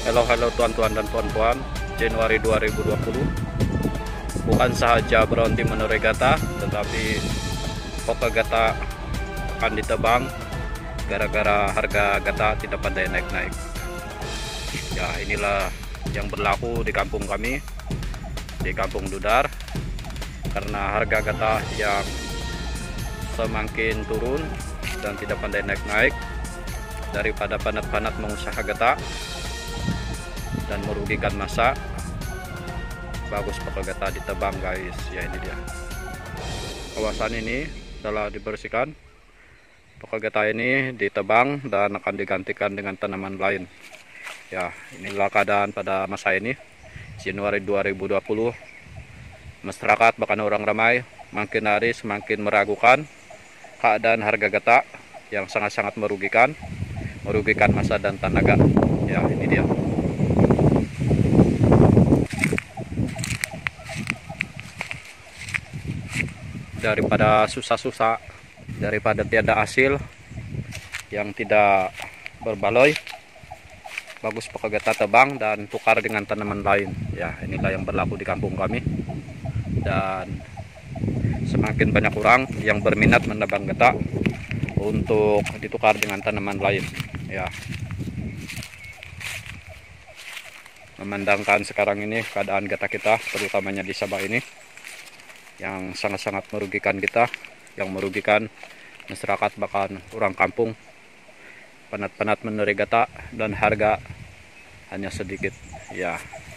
Halo tuan-tuan dan puan-puan, Januari 2020 bukan saja berhenti menurut gata, tetapi pokok gata akan ditebang gara-gara harga gata tidak pandai naik-naik. Ya, inilah yang berlaku di kampung kami, di Kampung Dudar, karena harga gata yang semakin turun dan tidak pandai naik-naik, daripada panat-panat mengusaha gata dan merugikan masa, bagus pokok gata ditebang guys. Ya, ini dia, kawasan ini telah dibersihkan, pokok gata ini ditebang dan akan digantikan dengan tanaman lain. Ya, inilah keadaan pada masa ini Januari 2020. Masyarakat bahkan orang ramai makin hari semakin meragukan keadaan harga gata yang sangat-sangat merugikan masa dan tenaga. Ya, ini dia. Daripada susah-susah, daripada tiada hasil yang tidak berbaloi, bagus pokok gata tebang dan tukar dengan tanaman lain. Ya, inilah yang berlaku di kampung kami, dan semakin banyak orang yang berminat menebang gata untuk ditukar dengan tanaman lain. Ya, memandangkan sekarang ini keadaan gata kita, terutamanya di Sabah ini, yang sangat-sangat merugikan kita, yang merugikan masyarakat bahkan orang kampung, penat-penat meneri gata dan harga hanya sedikit. Ya,